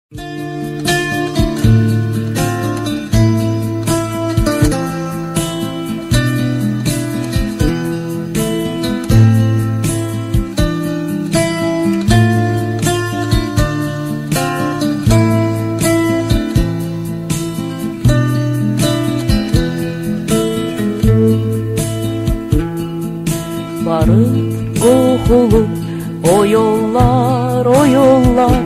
Barıp kokulu o yollar, o yollar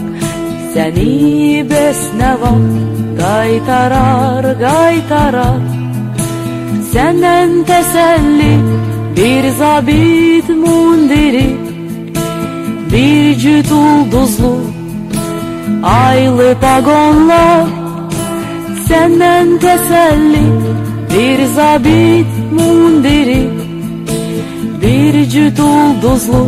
seni besneva qaytarar, qaytarar. Senden teselli bir zabit mundiri, bir cüt ulduzlu aylı pagonlar. Senden teselli bir zabit mundiri, bir cüt ulduzlu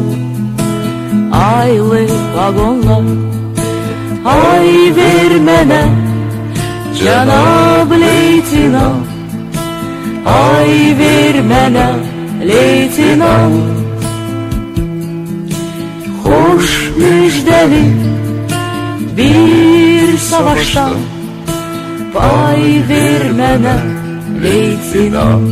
aylı vagonlar. Ay vermene Cenab Leytinant, ay vermene Leytinant. Hoş müjdeli bir savaştan pay vermene Leytinant.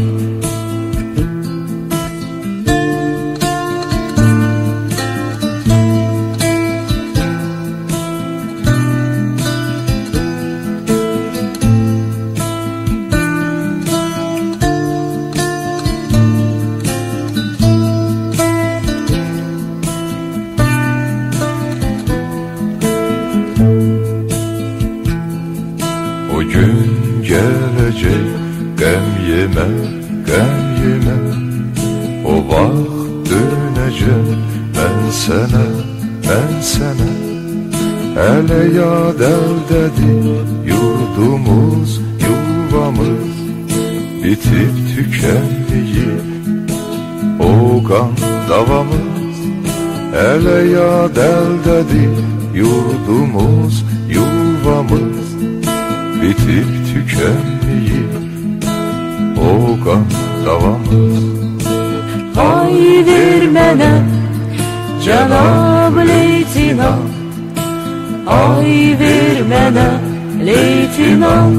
O gün gelecek, gəm yemə, gəm yemə. O vaxt dönəcək mən sənə, mən sənə. Hələ yad əldədir yurdumuz, yuvamız. Bitib tükənməyib o qan davamız. Hələ yad əldədir yurdumuz, yuvamız. Bitip tükenmeyip o kan davamız. Ay vermene Cenab Leytinant, ay vermene Leytinant.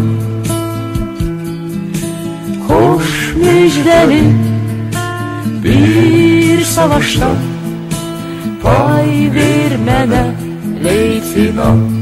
Hoş müjdeli bir savaştan pay vermene Leytinant.